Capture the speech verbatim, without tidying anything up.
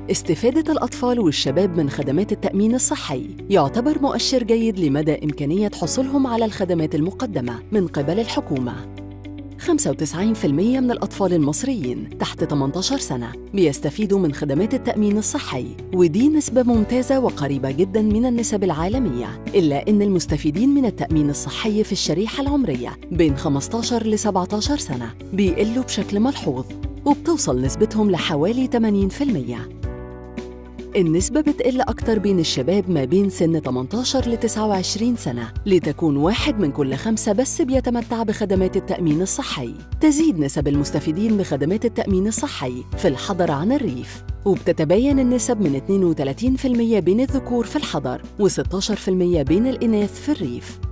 استفادة الأطفال والشباب من خدمات التأمين الصحي يعتبر مؤشر جيد لمدى إمكانية حصولهم على الخدمات المقدمة من قبل الحكومة. خمسة وتسعين بالمئة من الأطفال المصريين تحت ثمانية عشر سنة بيستفيدوا من خدمات التأمين الصحي، ودي نسبة ممتازة وقريبة جداً من النسب العالمية. إلا أن المستفيدين من التأمين الصحي في الشريحة العمرية بين خمسة عشر ل سبعة عشر سنة بيقلوا بشكل ملحوظ، وبتوصل نسبتهم لحوالي ثمانين بالمئة. النسبة بتقل أكتر بين الشباب ما بين سن ثمانية عشر ل تسعة وعشرين سنة، لتكون واحد من كل خمسة بس بيتمتع بخدمات التأمين الصحي. تزيد نسب المستفيدين بخدمات التأمين الصحي في الحضر عن الريف، وبتتباين النسب من اثنين وثلاثين بالمئة بين الذكور في الحضر و ستة عشر بالمئة بين الإناث في الريف.